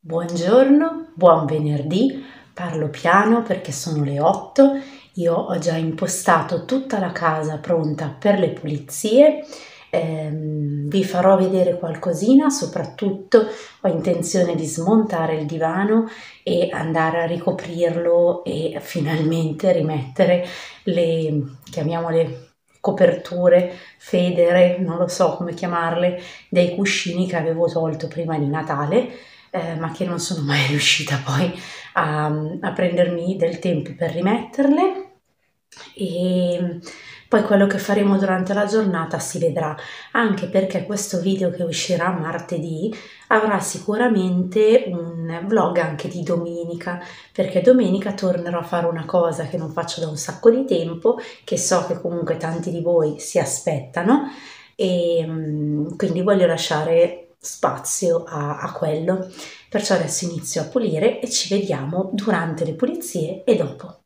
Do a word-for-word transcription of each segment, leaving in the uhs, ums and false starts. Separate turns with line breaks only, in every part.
Buongiorno, buon venerdì, parlo piano perché sono le otto, io ho già impostato tutta la casa pronta per le pulizie, ehm, vi farò vedere qualcosina, soprattutto ho intenzione di smontare il divano e andare a ricoprirlo e finalmente rimettere le, chiamiamole, coperture, federe, non lo so come chiamarle, dei cuscini che avevo tolto prima di Natale. Eh, ma che non sono mai riuscita poi a, a prendermi del tempo per rimetterle, e poi quello che faremo durante la giornata si vedrà, anche perché questo video che uscirà martedì avrà sicuramente un vlog anche di domenica, perché domenica tornerò a fare una cosa che non faccio da un sacco di tempo, che so che comunque tanti di voi si aspettano, e quindi voglio lasciare spazio a, a quello. Perciò adesso inizio a pulire e ci vediamo durante le pulizie e dopo.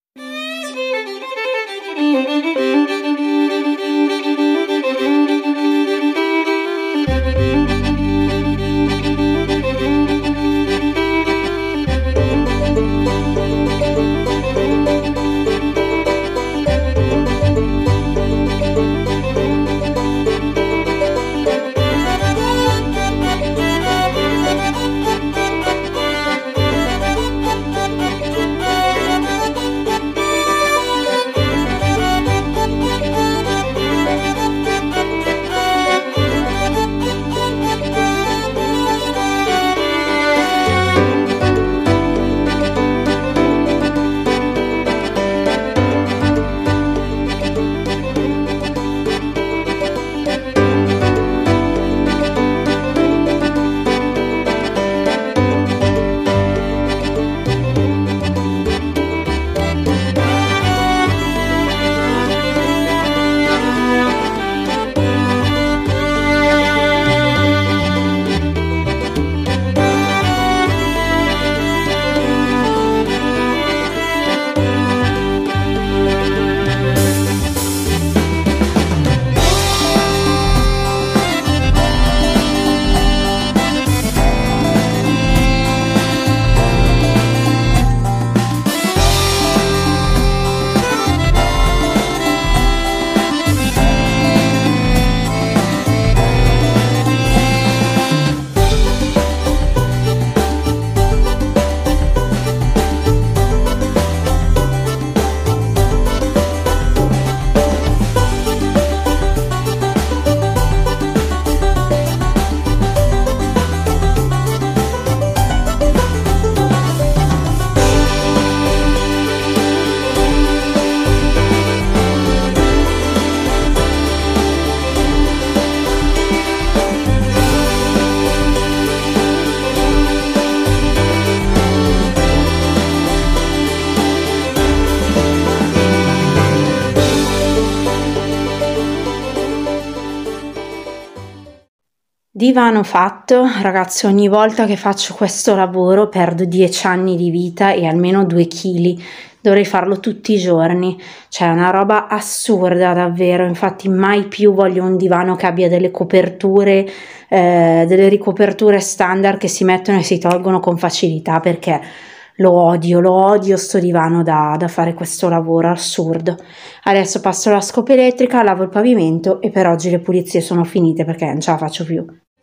Divano fatto, ragazzi. Ogni volta che faccio questo lavoro perdo dieci anni di vita e almeno due chili, dovrei farlo tutti i giorni, cioè è una roba assurda davvero. Infatti mai più voglio un divano che abbia delle coperture, eh, delle ricoperture standard che si mettono e si tolgono con facilità, perché lo odio, lo odio sto divano da, da fare questo lavoro assurdo. Adesso passo la scopa elettrica, lavo il pavimento e per oggi le pulizie sono finite perché non ce la faccio più.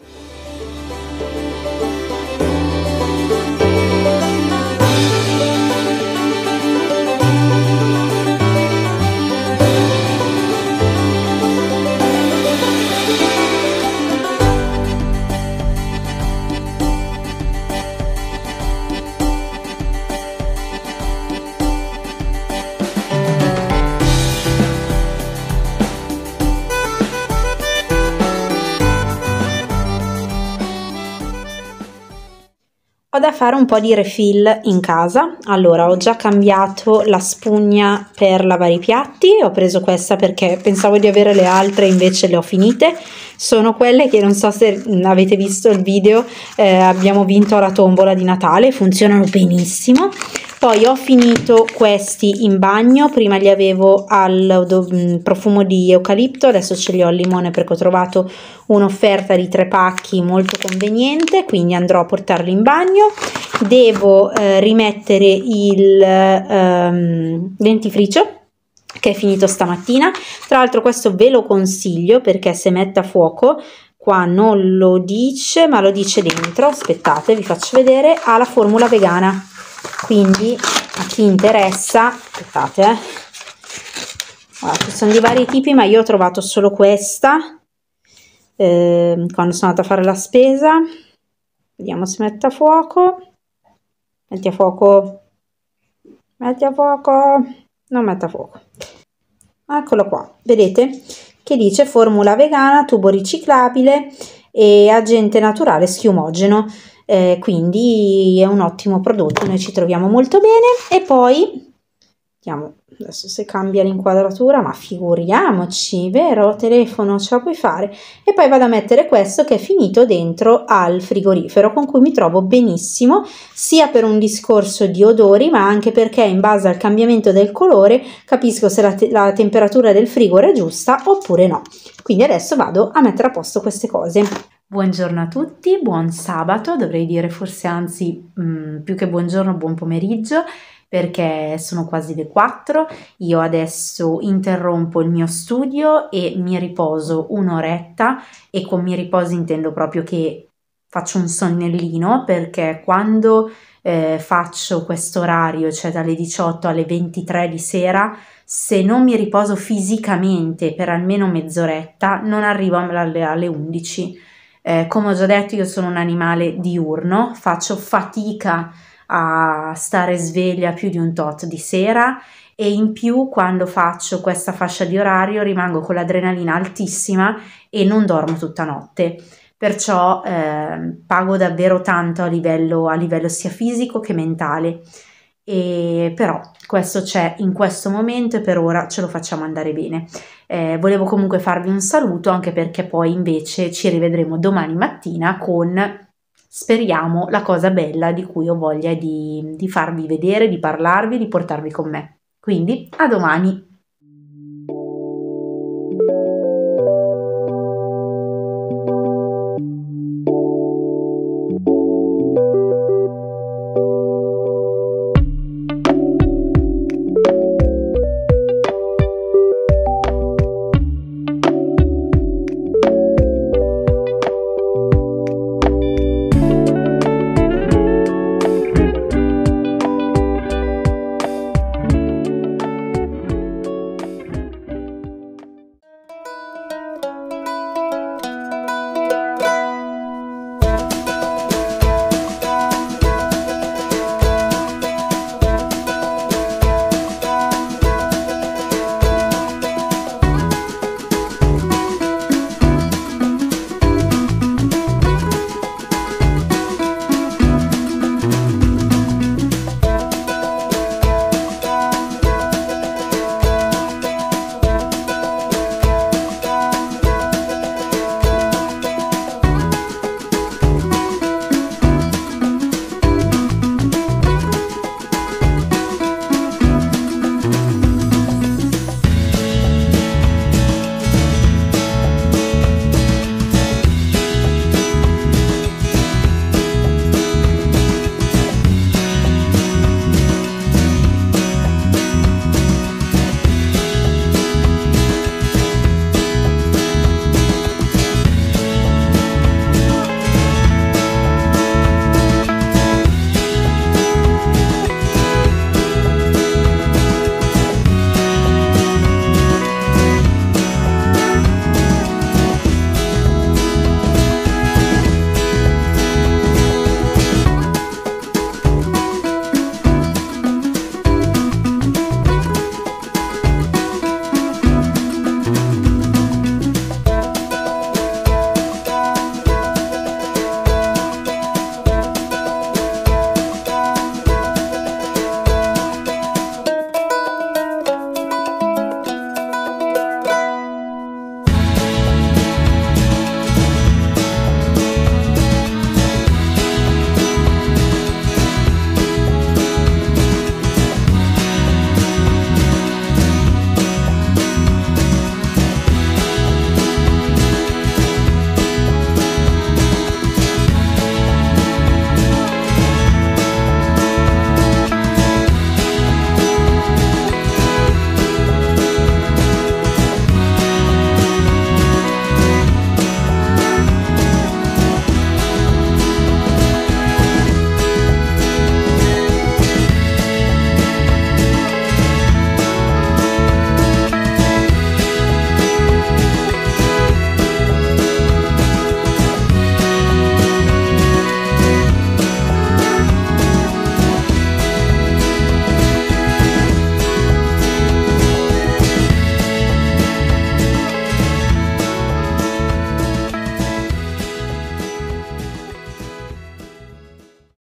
Ho da fare un po' di refill in casa. Allora, ho già cambiato la spugna per lavare i piatti, ho preso questa perché pensavo di avere le altre, invece le ho finite. Sono quelle che, non so se avete visto il video, eh, abbiamo vinto la tombola di Natale, funzionano benissimo. Poi ho finito questi in bagno, prima li avevo al do, profumo di eucalipto, adesso ce li ho al limone perché ho trovato un'offerta di tre pacchi molto conveniente, quindi andrò a portarli in bagno. Devo eh, rimettere il ehm, dentifricio che è finito stamattina. Tra l'altro questo ve lo consiglio perché se mette a fuoco, qua non lo dice ma lo dice dentro, aspettate vi faccio vedere, ha la formula vegana, quindi a chi interessa, aspettate eh. Allora, ci sono di vari tipi ma io ho trovato solo questa eh, quando sono andata a fare la spesa. Vediamo se mette a fuoco, metti a fuoco, metti a fuoco, non mette a fuoco, eccolo qua, vedete che dice formula vegana, tubo riciclabile e agente naturale schiumogeno, eh, quindi è un ottimo prodotto, noi ci troviamo molto bene. E poi vediamo adesso se cambia l'inquadratura, ma figuriamoci, vero telefono, ce la puoi fare. E poi vado a mettere questo che è finito dentro al frigorifero, con cui mi trovo benissimo, sia per un discorso di odori ma anche perché in base al cambiamento del colore capisco se la, te la temperatura del frigo è giusta oppure no. Quindi adesso vado a mettere a posto queste cose. Buongiorno a tutti, buon sabato, dovrei dire forse anzi mh, più che buongiorno, buon pomeriggio, perché sono quasi le quattro. Io adesso interrompo il mio studio e mi riposo un'oretta, e con mi riposo intendo proprio che faccio un sonnellino, perché quando eh, faccio questo orario, cioè dalle diciotto alle ventitré di sera, se non mi riposo fisicamente per almeno mezz'oretta non arrivo alle, alle undici. Eh, come ho già detto, io sono un animale diurno, faccio fatica a stare sveglia più di un tot di sera, e in più quando faccio questa fascia di orario rimango con l'adrenalina altissima e non dormo tutta notte, perciò eh, pago davvero tanto a livello, a livello sia fisico che mentale. E però questo c'è in questo momento e per ora ce lo facciamo andare bene. Eh, volevo comunque farvi un saluto, anche perché poi invece ci rivedremo domani mattina con, speriamo, la cosa bella di cui ho voglia di, di farvi vedere, di parlarvi, di portarvi con me. Quindi a domani!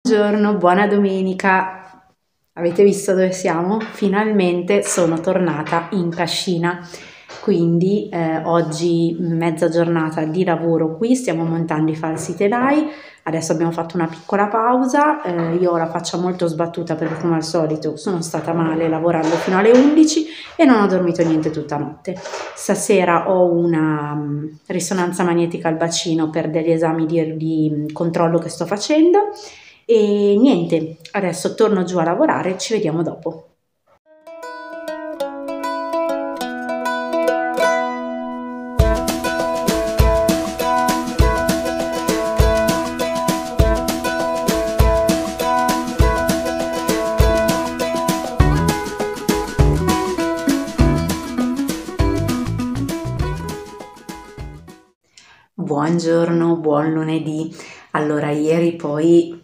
Buongiorno, buona domenica. Avete visto dove siamo? Finalmente sono tornata in cascina, quindi eh, oggi mezza giornata di lavoro qui, stiamo montando i falsi telai, adesso abbiamo fatto una piccola pausa, eh, io ho la faccia molto sbattuta perché come al solito sono stata male lavorando fino alle undici e non ho dormito niente tutta notte. Stasera ho una um, risonanza magnetica al bacino per degli esami di, di controllo che sto facendo. E niente, adesso torno giù a lavorare, ci vediamo dopo. Buongiorno, buon lunedì. Allora, ieri poi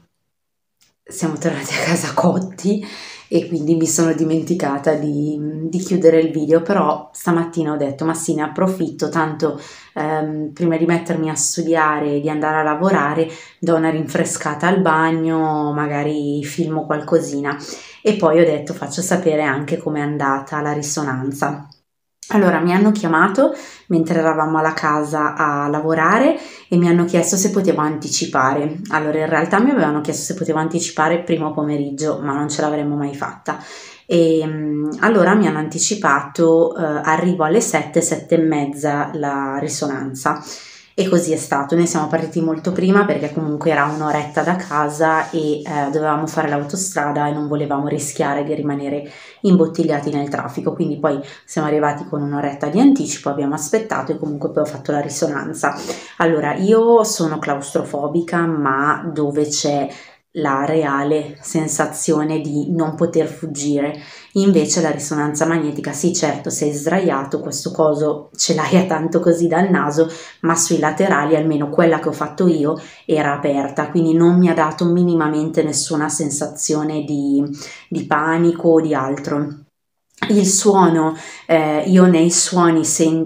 siamo tornati a casa cotti e quindi mi sono dimenticata di, di chiudere il video, però stamattina ho detto ma sì, ne approfitto, tanto ehm, prima di mettermi a studiare e di andare a lavorare do una rinfrescata al bagno, magari filmo qualcosina e poi ho detto faccio sapere anche com'è andata la risonanza. Allora, mi hanno chiamato mentre eravamo alla casa a lavorare e mi hanno chiesto se potevo anticipare. Allora, in realtà mi avevano chiesto se potevo anticipare primo pomeriggio, ma non ce l'avremmo mai fatta. E um, allora mi hanno anticipato eh, arrivo alle sette, sette e mezza la risonanza. E così è stato, noi siamo partiti molto prima perché comunque era un'oretta da casa e eh, dovevamo fare l'autostrada e non volevamo rischiare di rimanere imbottigliati nel traffico, quindi poi siamo arrivati con un'oretta di anticipo, abbiamo aspettato e comunque poi ho fatto la risonanza. Allora, io sono claustrofobica, ma dove c'è la reale sensazione di non poter fuggire. Invece la risonanza magnetica, sì, certo, sei sdraiato, questo coso ce l'hai a tanto così dal naso, ma sui laterali, almeno quella che ho fatto io, era aperta, quindi non mi ha dato minimamente nessuna sensazione di, di panico o di altro. Il suono, eh, io nei suoni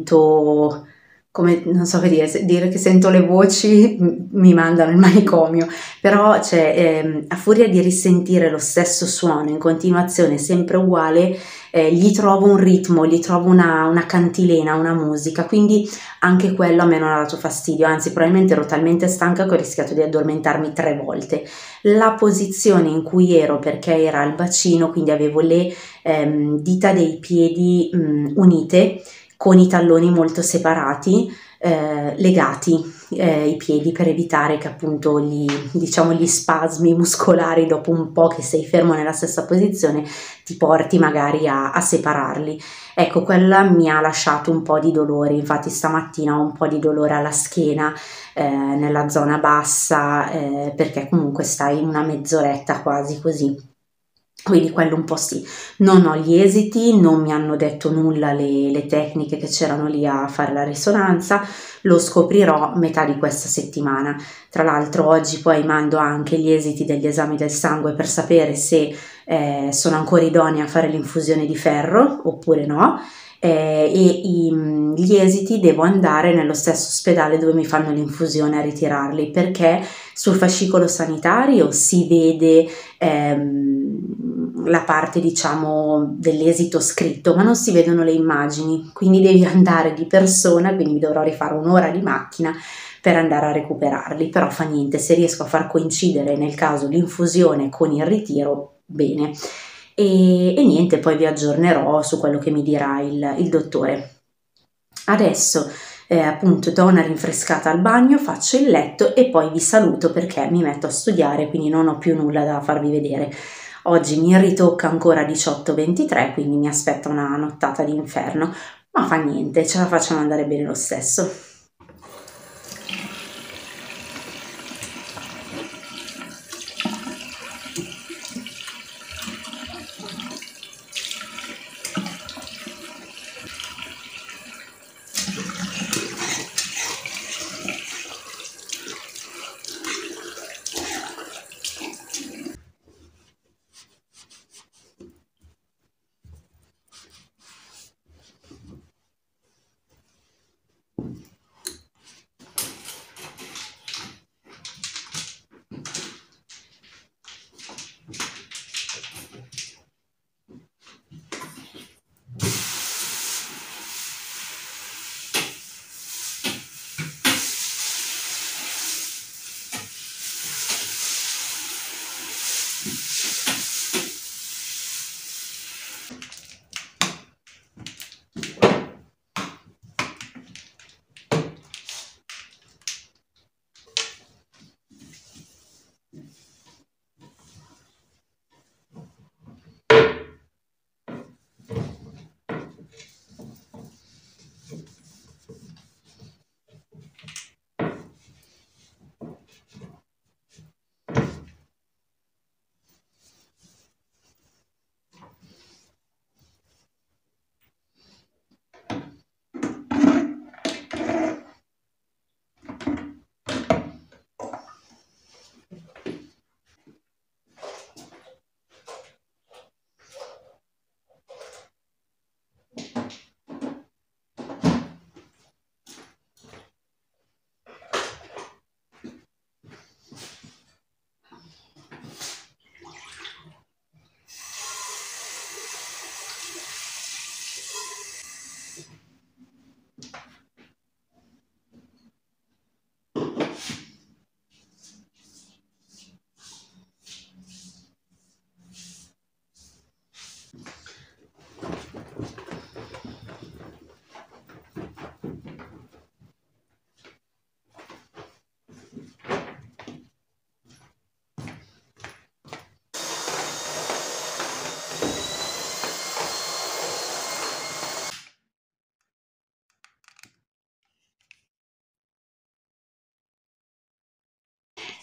sento, come non so che dire, se- dire che sento le voci m- mi mandano il manicomio, però cioè, ehm, a furia di risentire lo stesso suono in continuazione, sempre uguale, eh, gli trovo un ritmo, gli trovo una, una cantilena, una musica, quindi anche quello a me non ha dato fastidio, anzi probabilmente ero talmente stanca che ho rischiato di addormentarmi tre volte. La posizione in cui ero, perché era al bacino, quindi avevo le ehm, dita dei piedi mh, unite con i talloni molto separati, eh, legati eh, i piedi per evitare che appunto gli, diciamo, gli spasmi muscolari dopo un po' che sei fermo nella stessa posizione ti porti magari a, a separarli. Ecco, quella mi ha lasciato un po' di dolore, infatti stamattina ho un po' di dolore alla schiena, eh, nella zona bassa, eh, perché comunque stai una mezz'oretta quasi così. Quindi quello un po' sì, non ho gli esiti, non mi hanno detto nulla le, le tecniche che c'erano lì a fare la risonanza, lo scoprirò metà di questa settimana. Tra l'altro oggi poi mando anche gli esiti degli esami del sangue per sapere se eh, sono ancora idonea a fare l'infusione di ferro oppure no. Eh, e i, gli esiti devo andare nello stesso ospedale dove mi fanno l'infusione a ritirarli perché sul fascicolo sanitario si vede ehm, la parte diciamo dell'esito scritto, ma non si vedono le immagini, quindi devi andare di persona, quindi mi dovrò rifare un'ora di macchina per andare a recuperarli, però fa niente, se riesco a far coincidere nel caso l'infusione con il ritiro, bene. E, e niente, poi vi aggiornerò su quello che mi dirà il, il dottore. Adesso eh, appunto do una rinfrescata al bagno, faccio il letto e poi vi saluto perché mi metto a studiare, quindi non ho più nulla da farvi vedere. Oggi mi ritocca ancora diciotto ventitré, quindi mi aspetta una nottata di inferno, ma fa niente, ce la facciamo andare bene lo stesso.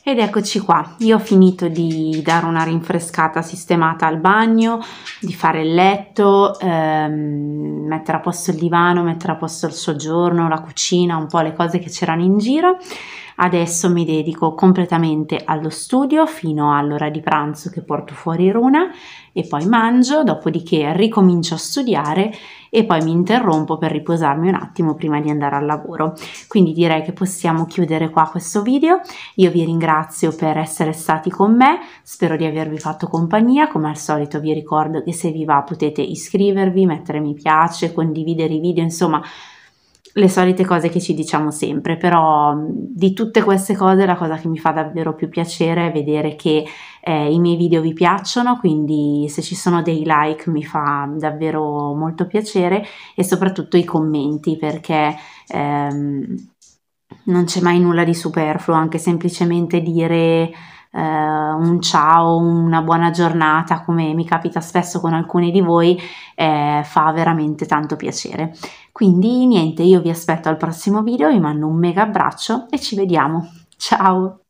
Ed eccoci qua, io ho finito di dare una rinfrescata sistemata al bagno, di fare il letto, ehm, mettere a posto il divano, mettere a posto il soggiorno, la cucina, un po' le cose che c'erano in giro. Adesso mi dedico completamente allo studio fino all'ora di pranzo che porto fuori Runa e poi mangio, dopodiché ricomincio a studiare e poi mi interrompo per riposarmi un attimo prima di andare al lavoro. Quindi direi che possiamo chiudere qua questo video. Io vi ringrazio per essere stati con me, spero di avervi fatto compagnia. Come al solito vi ricordo che se vi va potete iscrivervi, mettere mi piace, condividere i video, insomma le solite cose che ci diciamo sempre, però di tutte queste cose la cosa che mi fa davvero più piacere è vedere che eh, i miei video vi piacciono, quindi se ci sono dei like mi fa davvero molto piacere, e soprattutto i commenti, perché ehm, non c'è mai nulla di superfluo, anche semplicemente dire Uh, un ciao, una buona giornata, come mi capita spesso con alcuni di voi, eh, fa veramente tanto piacere. Quindi niente, io vi aspetto al prossimo video, vi mando un mega abbraccio e ci vediamo. Ciao!